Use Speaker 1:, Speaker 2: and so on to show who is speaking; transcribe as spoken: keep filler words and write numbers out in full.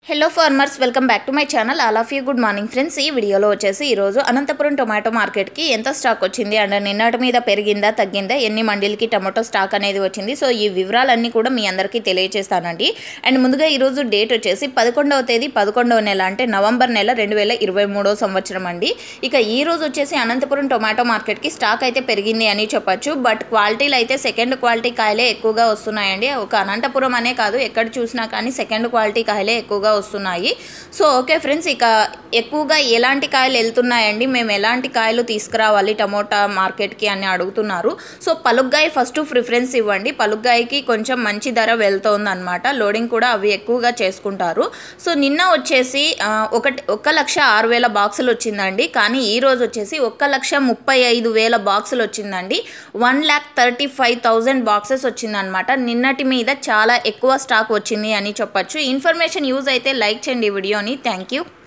Speaker 1: Hello farmers, welcome back to my channel. All of you good morning friends. ఈ వీడియోలో వచ్చేసి ఈరోజు Anantapuram tomato మార్కెట్కి ఎంత స్టాక్ వచ్చింది అండ్ నిన్నటి మీద పెరిగిందా తగ్గిందా, ఎన్ని మండీలకి టొమాటో స్టాక్ అనేది వచ్చింది, సో ఈ వివరాలన్నీ కూడా మీ అందరికీ తెలియజేస్తానండి. అండ్ ముందుగా ఈరోజు డేట్ వచ్చేసి పదకొండవ తేదీ పదకొండవ నెల అంటే నవంబర్ నెల రెండు వేల ఇరవై మూడో సంవత్సరం అండి. ఇక ఈ రోజు వచ్చేసి అనంతపురం టొమాటో మార్కెట్కి స్టాక్ అయితే పెరిగింది అని చెప్పచ్చు. బట్ క్వాలిటీలు అయితే సెకండ్ క్వాలిటీ కాయలే ఎక్కువగా వస్తున్నాయండి. ఒక అనంతపురం అనే కాదు, ఎక్కడ చూసినా కానీ సెకండ్ క్వాలిటీ కాయలే ఎక్కువగా వస్తున్నాయి. సో ఓకే ఫ్రెండ్స్, ఇక ఎక్కువగా ఎలాంటి కాయలు వెళ్తున్నాయండి, మేము ఎలాంటి కాయలు తీసుకురావాలి టమోటా మార్కెట్కి అని అడుగుతున్నారు. సో పలుగ్గాయ ఫస్ట్ ప్రిఫరెన్స్ ఇవ్వండి. పలుగ్గాయకి కొంచెం మంచి ధర వెళ్తుంది అనమాట. లోడింగ్ కూడా అవి ఎక్కువగా చేసుకుంటారు. సో నిన్న వచ్చేసి ఒకటి ఒక్క లక్ష ఆరు వేల బాక్సులు వచ్చిందండి. కానీ ఈ రోజు వచ్చేసి ఒక్క లక్ష ముప్పై ఐదు వేల బాక్సులు వచ్చిందండి. One lakh thirty five thousand boxes వచ్చిందనమాట. నిన్నటి మీద చాలా ఎక్కువ స్టాక్ వచ్చింది అని చెప్పచ్చు. ఇన్ఫర్మేషన్ యూజ్ అయితే లైక్ చేయండి వీడియోని. Thank you.